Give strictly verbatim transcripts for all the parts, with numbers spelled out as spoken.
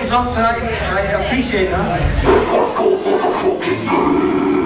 us on tonight. I appreciate that. This one's called Motherfucking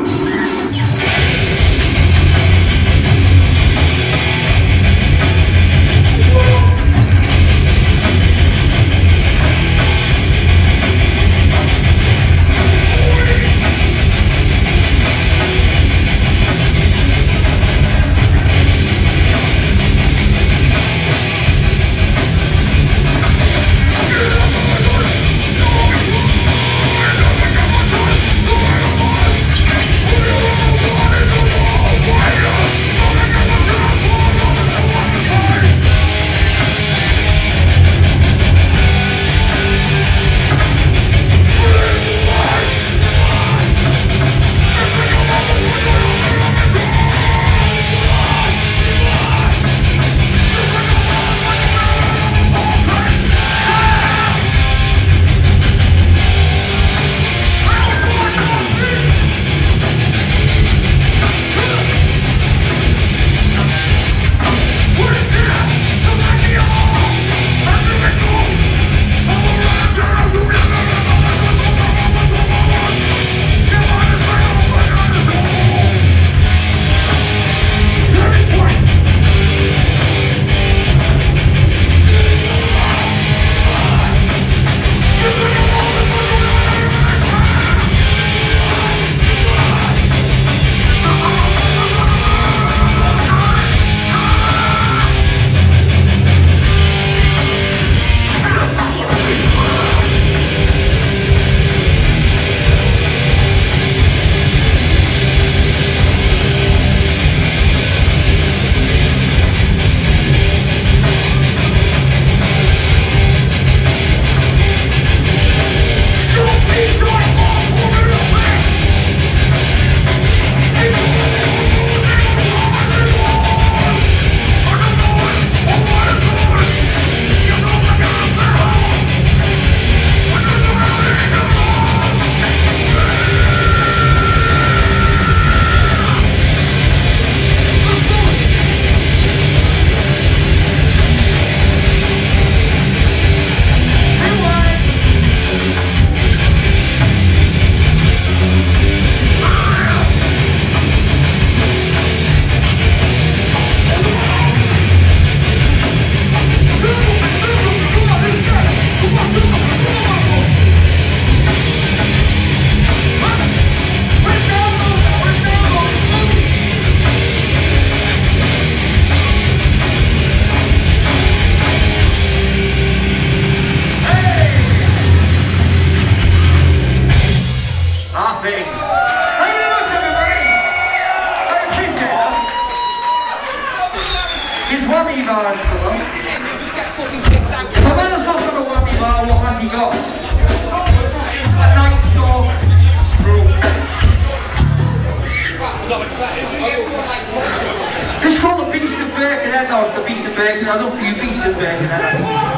It's called the Beast of Birkenshaw. No, it's the Beast of Birkenshaw. I don't feel Beast of Birkenshaw.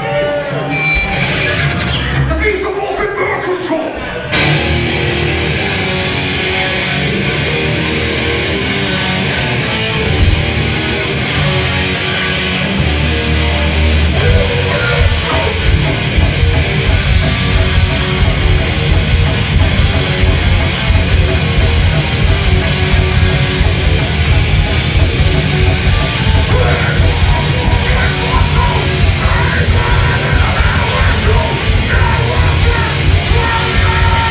The Beast of Birkenshaw. Yeah.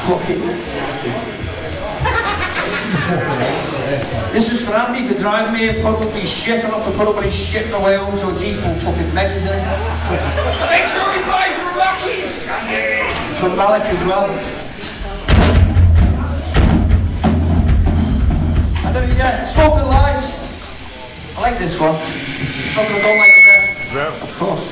Fucking. This is for Andy for driving me and put up his shit. I'll have to put up his shit in the way home so it's equal fucking measures in it. Make sure he buys your Rockies! It's from Malik as well. And then, yeah, Smoking Lies. I like this one. Not that I don't like the rest. Yeah. Of course.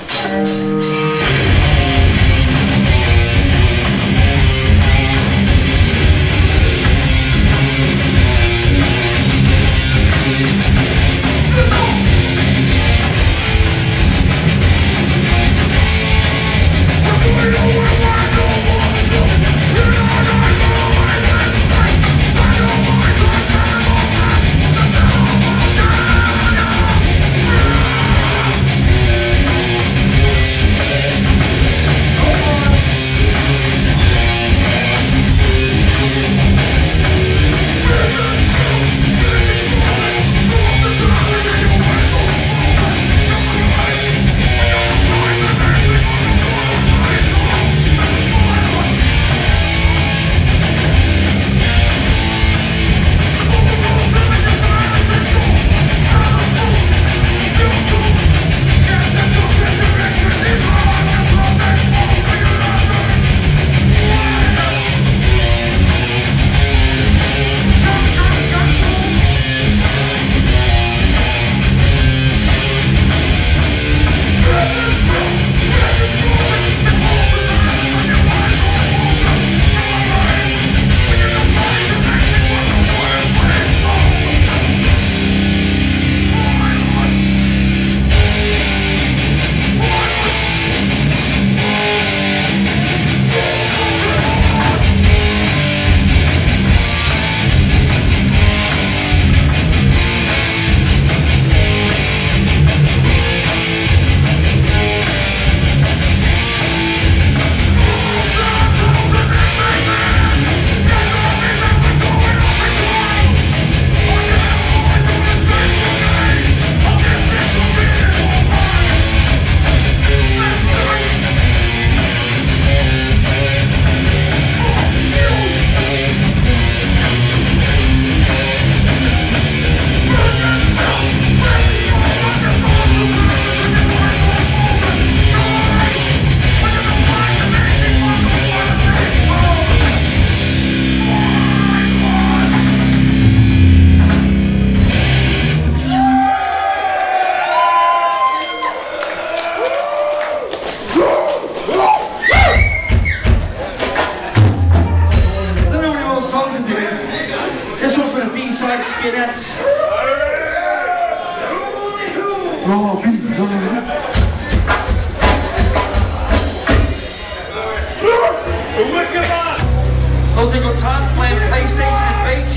Those are good times playing PlayStation and Beach.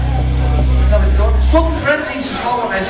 Let's have it done. Sudden Frenzy's to slow on this.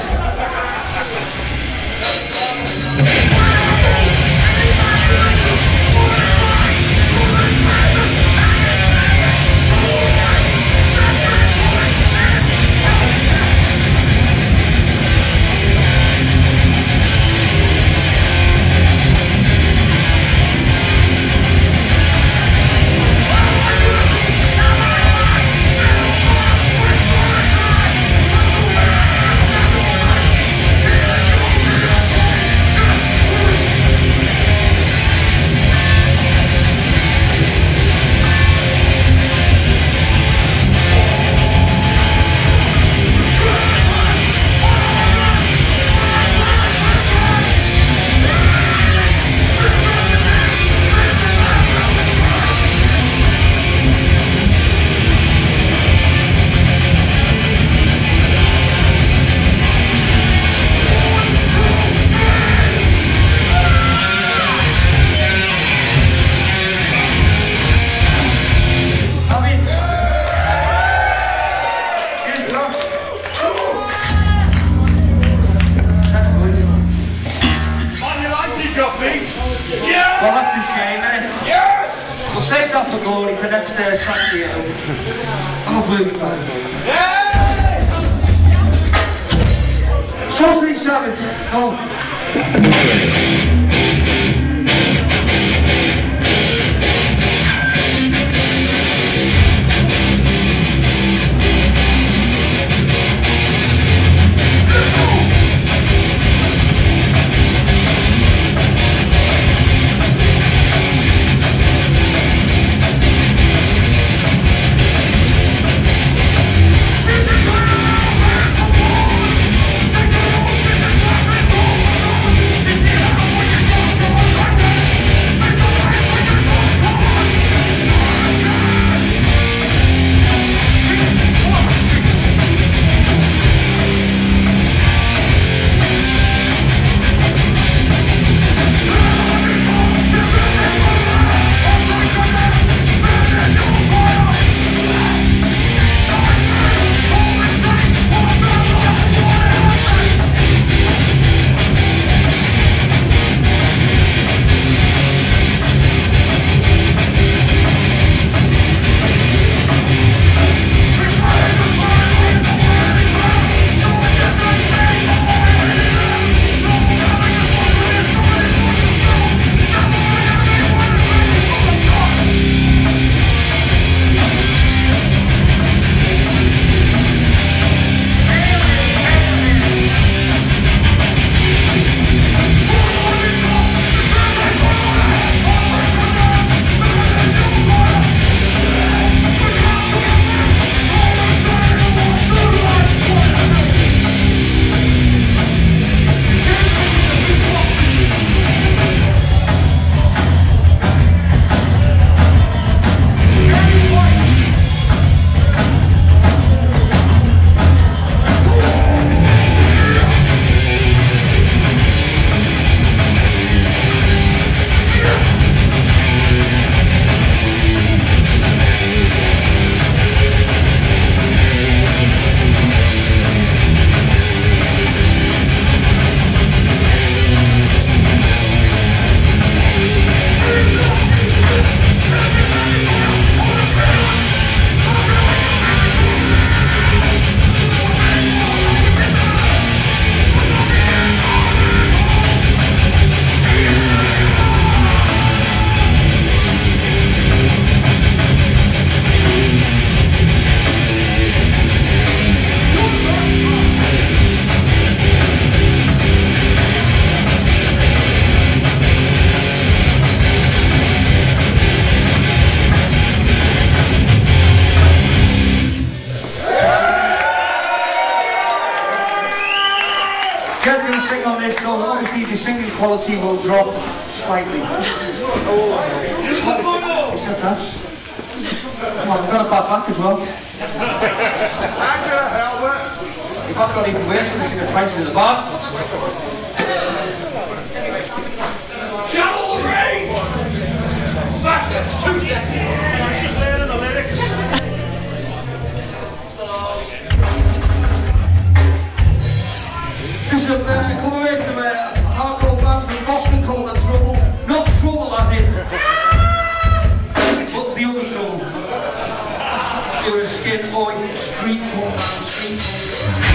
quality, the singing quality will drop slightly. Oh, is that that? Come on, I've got a bad back as well. Your back got even worse when you see the prices of the bar. Javelin! Faster, Susan! I was just learning the lyrics. This is a uh, cover version of a hardcore band from Boston called The Trouble. Not Trouble as in, but the other Trouble. They were a skin oi street punk, street punk.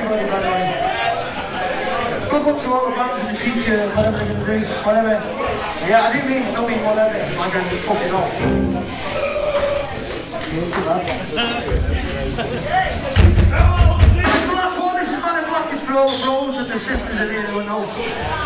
everybody, by the way. Fuck up to all the bands and the teacher, whatever they're gonna do, whatever. Yeah, I didn't mean, I don't mean whatever, I'm gonna just fuck it off. That's the last one, this is Man in Black, it's for all the bros and the sisters in here who know.